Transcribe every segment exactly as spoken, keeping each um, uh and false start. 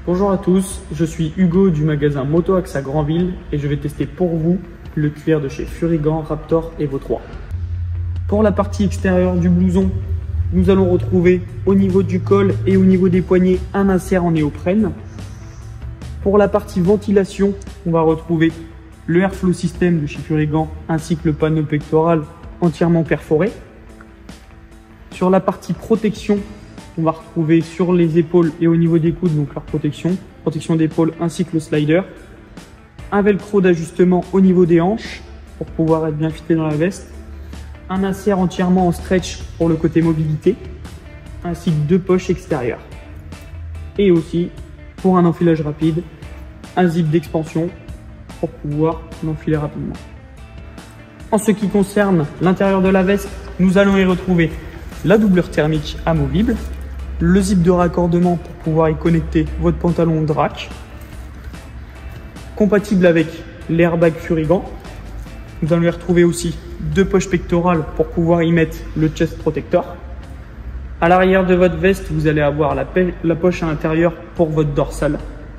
Bonjour à tous, je suis Hugo du magasin Motoax à Granville et je vais tester pour vous le cuir de chez Furigan, Raptor Evo trois. Pour la partie extérieure du blouson, nous allons retrouver au niveau du col et au niveau des poignets un insert en néoprène. Pour la partie ventilation, on va retrouver le Airflow System de chez Furigan ainsi que le panneau pectoral entièrement perforé. Sur la partie protection, on va retrouver sur les épaules et au niveau des coudes donc leur protection, protection d'épaule ainsi que le slider. Un velcro d'ajustement au niveau des hanches pour pouvoir être bien fité dans la veste. Un insert entièrement en stretch pour le côté mobilité, ainsi que deux poches extérieures. Et aussi, pour un enfilage rapide, un zip d'expansion pour pouvoir l'enfiler rapidement. En ce qui concerne l'intérieur de la veste, nous allons y retrouver la doublure thermique amovible, le zip de raccordement pour pouvoir y connecter votre pantalon Drac, compatible avec l'airbag Furigan. Nous allons y retrouver aussi deux poches pectorales pour pouvoir y mettre le chest protector. À l'arrière de votre veste, vous allez avoir la, la poche à l'intérieur pour votre dorsale.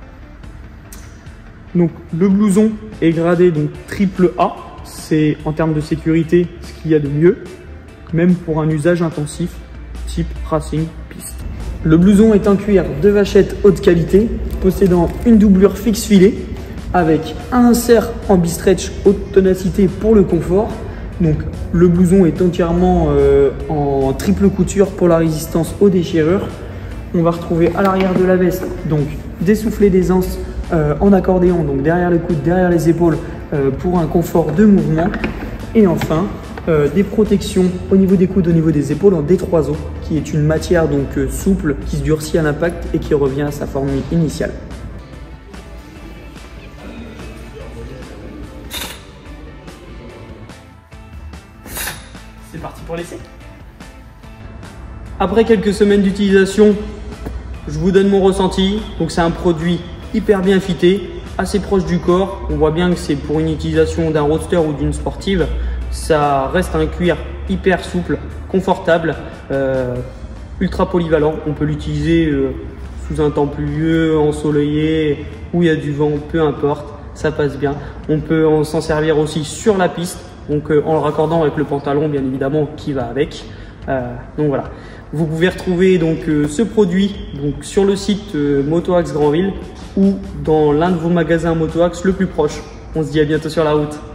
Donc le blouson est gradé donc triple A, c'est en termes de sécurité ce qu'il y a de mieux, même pour un usage intensif type racing piste. Le blouson est en cuir de vachette haute qualité, possédant une doublure fixe filet avec un insert en bi-stretch haute ténacité pour le confort. Donc le blouson est entièrement euh, en triple couture pour la résistance aux déchirures. On va retrouver à l'arrière de la veste donc des soufflets d'aisance euh, en accordéon, donc derrière les coudes, derrière les épaules euh, pour un confort de mouvement. Et enfin euh, des protections au niveau des coudes, au niveau des épaules en D trois O, qui est une matière donc euh, souple qui se durcit à l'impact et qui revient à sa forme initiale. C'est parti pour l'essai. Après quelques semaines d'utilisation, je vous donne mon ressenti. Donc c'est un produit hyper bien fité, assez proche du corps. On voit bien que c'est pour une utilisation d'un roadster ou d'une sportive. Ça reste un cuir hyper souple, confortable, euh, ultra polyvalent. On peut l'utiliser euh, sous un temps pluvieux, ensoleillé, où il y a du vent, peu importe, ça passe bien. On peut s'en servir aussi sur la piste. Donc euh, en le raccordant avec le pantalon bien évidemment qui va avec. Euh, donc voilà. Vous pouvez retrouver donc euh, ce produit donc sur le site euh, Motoax Granville ou dans l'un de vos magasins Motoax le plus proche. On se dit à bientôt sur la route.